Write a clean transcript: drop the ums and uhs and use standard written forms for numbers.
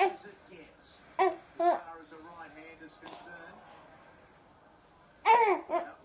as it gets, as far as a right hand is concerned.